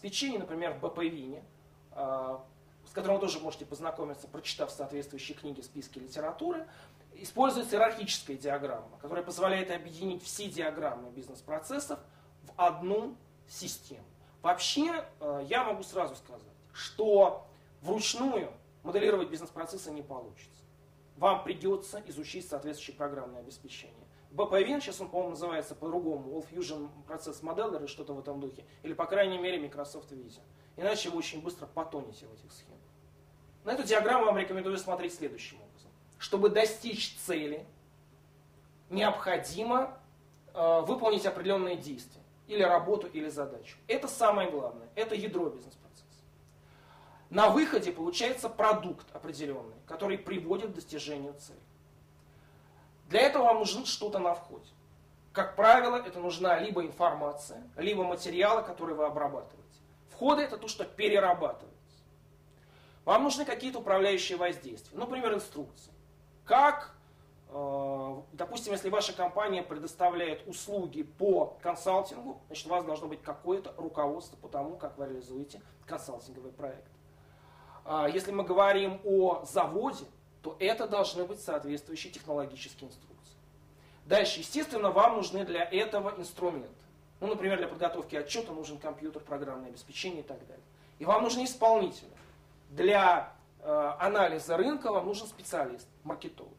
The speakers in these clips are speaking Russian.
обеспечения, например, в BPWin, с которым вы тоже можете познакомиться, прочитав соответствующие книги в списке литературы, используется иерархическая диаграмма, которая позволяет объединить все диаграммы бизнес-процессов в одну систему. Вообще, я могу сразу сказать, что вручную моделировать бизнес-процессы не получится. Вам придется изучить соответствующее программное обеспечение. BPWin, сейчас он, по-моему, называется по-другому, All Fusion Process Modeler или что-то в этом духе, или, по крайней мере, Microsoft Visio. Иначе вы очень быстро потонете в этих схемах. На эту диаграмму вам рекомендую смотреть следующим образом. Чтобы достичь цели, необходимо выполнить определенные действия. Или работу, или задачу. Это самое главное. Это ядро бизнес-процесса. На выходе получается продукт определенный, который приводит к достижению цели. Для этого вам нужно что-то на входе. Как правило, это нужна либо информация, либо материалы, которые вы обрабатываете. Входы — это то, что перерабатывается. Вам нужны какие-то управляющие воздействия. Например, инструкции. Как, допустим, если ваша компания предоставляет услуги по консалтингу, значит, у вас должно быть какое-то руководство по тому, как вы реализуете консалтинговый проект. Если мы говорим о заводе, то это должны быть соответствующие технологические инструкции. Дальше, естественно, вам нужны для этого инструменты. Ну, например, для подготовки отчета нужен компьютер, программное обеспечение и так далее. И вам нужны исполнители. Для анализа рынка вам нужен специалист, маркетолог.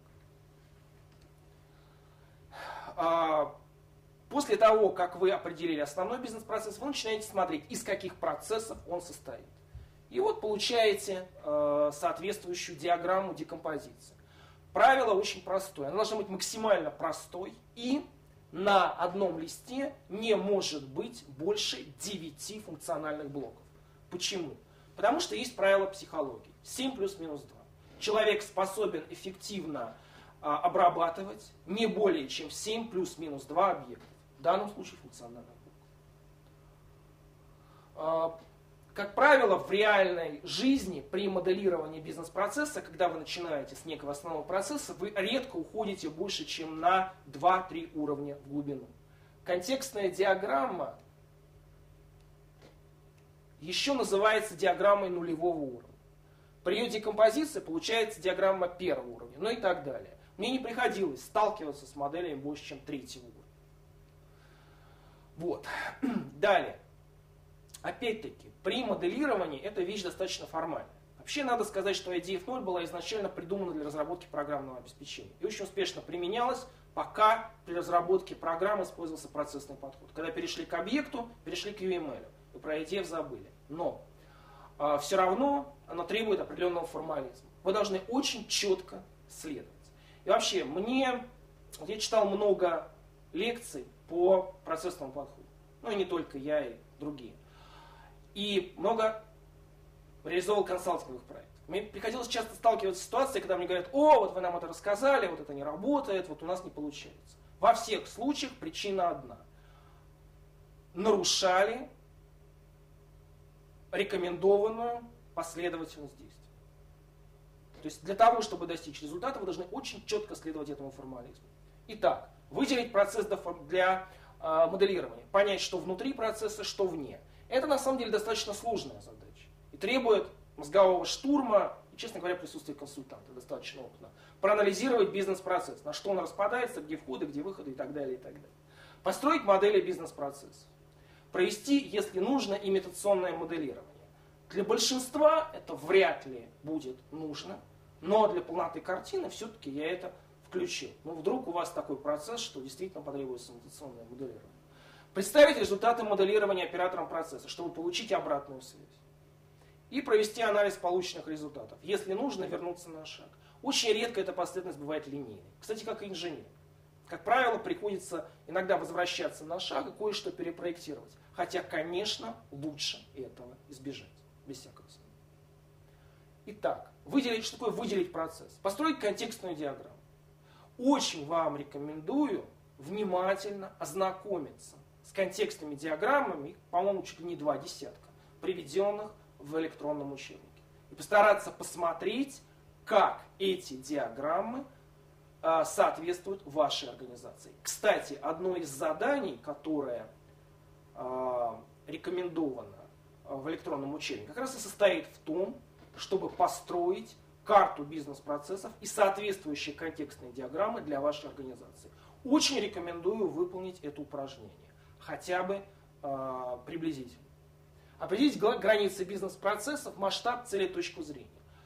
После того, как вы определили основной бизнес-процесс, вы начинаете смотреть, из каких процессов он состоит. И вот получаете соответствующую диаграмму декомпозиции. Правило очень простое. Оно должно быть максимально простой и на одном листе не может быть больше 9 функциональных блоков. Почему? Потому что есть правило психологии. 7 плюс-минус 2. Человек способен эффективно обрабатывать не более чем 7 плюс-минус 2 объекта. В данном случае функциональных блоков. Как правило, в реальной жизни при моделировании бизнес-процесса, когда вы начинаете с некого основного процесса, вы редко уходите больше, чем на 2-3 уровня в глубину. Контекстная диаграмма еще называется диаграммой нулевого уровня. При ее декомпозиции получается диаграмма первого уровня, ну и так далее. Мне не приходилось сталкиваться с моделями больше, чем 3-го уровня. Вот. Далее. Опять-таки, при моделировании эта вещь достаточно формальная. Вообще надо сказать, что IDF0 была изначально придумана для разработки программного обеспечения и очень успешно применялась, пока при разработке программы использовался процессный подход. Когда перешли к объекту, перешли к UML, и про IDF забыли. Но все равно она требует определенного формализма. Вы должны очень четко следовать. И вообще, я читал много лекций по процессному подходу. Ну и не только я, и другие. И много реализовал консалтинговых проектов. Мне приходилось часто сталкиваться с ситуацией, когда мне говорят: о, вот вы нам это рассказали, вот это не работает, вот у нас не получается. Во всех случаях причина одна. Нарушали рекомендованную последовательность действий. То есть для того, чтобы достичь результата, вы должны очень четко следовать этому формализму. Итак, выделить процесс для моделирования, понять, что внутри процесса, что вне. Это на самом деле достаточно сложная задача и требует мозгового штурма и, честно говоря, присутствия консультанта достаточно опытно. Проанализировать бизнес-процесс, на что он распадается, где входы, где выходы и так далее, и так далее. Построить модели бизнес-процесса. Провести, если нужно, имитационное моделирование. Для большинства это вряд ли будет нужно, но для полноты картины все-таки я это включил. Но вдруг у вас такой процесс, что действительно потребуется имитационное моделирование. Представить результаты моделирования оператором процесса, чтобы получить обратную связь. И провести анализ полученных результатов. Если нужно, вернуться на шаг. Очень редко эта последовательность бывает линейной. Кстати, как и инженер. Как правило, приходится иногда возвращаться на шаг и кое-что перепроектировать. Хотя, конечно, лучше этого избежать. Без всякого сомнения. Итак, что такое выделить процесс? Построить контекстную диаграмму. Очень вам рекомендую внимательно ознакомиться с контекстными диаграммами, их, по-моему, чуть ли не 2 десятка, приведенных в электронном учебнике. И постараться посмотреть, как эти диаграммы соответствуют вашей организации. Кстати, одно из заданий, которое рекомендовано в электронном учебнике как раз и состоит в том, чтобы построить карту бизнес-процессов и соответствующие контекстные диаграммы для вашей организации. Очень рекомендую выполнить это упражнение, хотя бы приблизительно. Определить границы бизнес-процессов, масштаб, цели, точку зрения.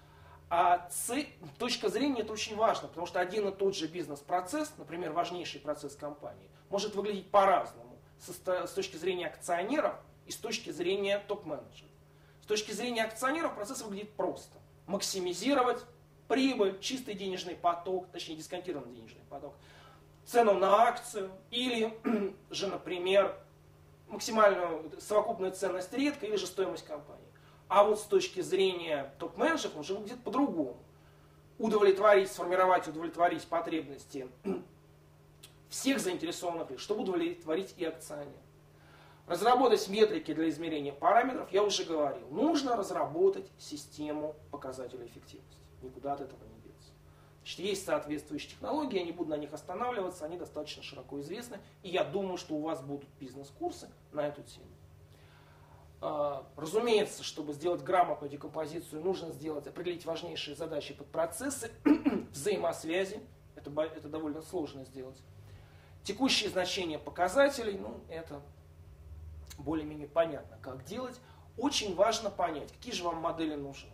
Точка зрения это очень важно, потому что один и тот же бизнес-процесс, например, важнейший процесс компании, может выглядеть по-разному с точки зрения акционеров и с точки зрения топ-менеджеров. С точки зрения акционеров процесс выглядит просто. Максимизировать прибыль, чистый денежный поток, точнее дисконтированный денежный поток, цену на акцию или же, например, максимальную совокупную ценность редко или же стоимость компании. А вот с точки зрения топ-менеджеров он уже выглядит по-другому. Сформировать, удовлетворить потребности всех заинтересованных лиц, чтобы удовлетворить и акционеров. Разработать метрики для измерения параметров, я уже говорил. Нужно разработать систему показателей эффективности. Никуда от этого не деться. Значит, есть соответствующие технологии, я не буду на них останавливаться, они достаточно широко известны. И я думаю, что у вас будут бизнес-курсы на эту тему. Разумеется, чтобы сделать грамотную декомпозицию, нужно определить важнейшие задачи под процессы, взаимосвязи. Это довольно сложно сделать. Текущие значения показателей, это более-менее понятно, как делать. Очень важно понять, какие же вам модели нужны.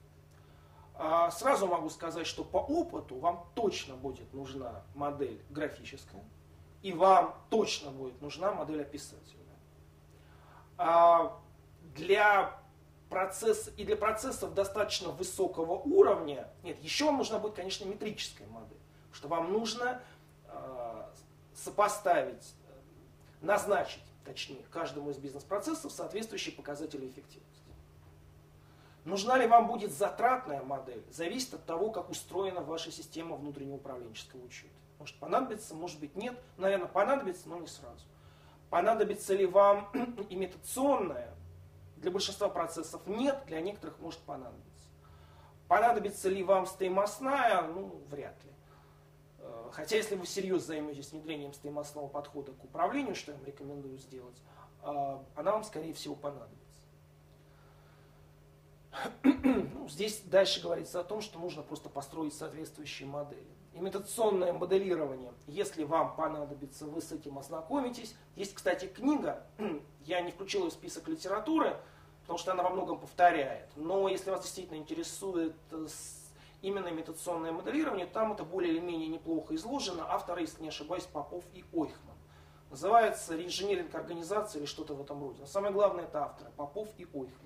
Сразу могу сказать, что по опыту вам точно будет нужна модель графическая, и вам точно будет нужна модель описательная. Для процессов достаточно высокого уровня, еще вам нужна будет, конечно, метрическая модель, потому что вам нужно сопоставить, назначить, точнее, каждому из бизнес-процессов соответствующие показатели эффективности. Нужна ли вам будет затратная модель, зависит от того, как устроена ваша система внутреннего управленческого учета. Может понадобится, может быть нет, наверное, понадобится, но не сразу. Понадобится ли вам имитационная? Для большинства процессов нет, для некоторых может понадобиться. Понадобится ли вам стоимостная? Вряд ли. Хотя, если вы всерьез займетесь внедрением стоимостного подхода к управлению, что я вам рекомендую сделать, она вам, скорее всего, понадобится. Здесь дальше говорится о том, что нужно просто построить соответствующие модели. Имитационное моделирование, если вам понадобится, вы с этим ознакомитесь. Есть, кстати, книга, я не включил ее в список литературы, потому что она во многом повторяет. Но если вас действительно интересует именно имитационное моделирование, там это более или менее неплохо изложено. Авторы, если не ошибаюсь, Попов и Ойхман. Называется «Реинжиниринг организации» или что-то в этом роде. Но самое главное это авторы, Попов и Ойхман.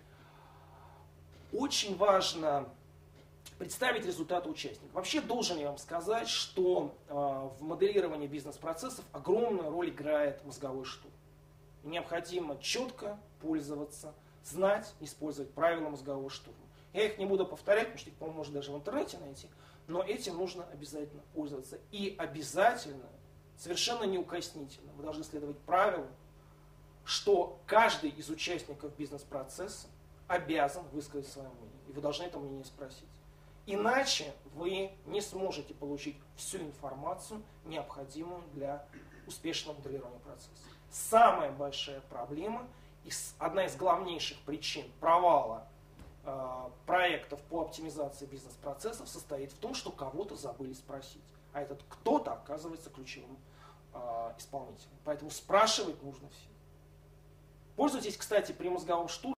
Очень важно представить результаты участников. Вообще должен я вам сказать, что в моделировании бизнес-процессов огромную роль играет мозговой штурм. Необходимо четко пользоваться, знать, использовать правила мозгового штурма. Я их не буду повторять, потому что их, по-моему, можно даже в интернете найти, но этим нужно обязательно пользоваться. И обязательно, совершенно неукоснительно, вы должны следовать правилу, что каждый из участников бизнес-процесса обязан высказать свое мнение. И вы должны это мнение спросить. Иначе вы не сможете получить всю информацию, необходимую для успешного моделирования процесса. Самая большая проблема, одна из главнейших причин провала проектов по оптимизации бизнес-процессов состоит в том, что кого-то забыли спросить. А этот кто-то оказывается ключевым исполнителем. Поэтому спрашивать нужно всем. Пользуйтесь, кстати, при мозговом штурме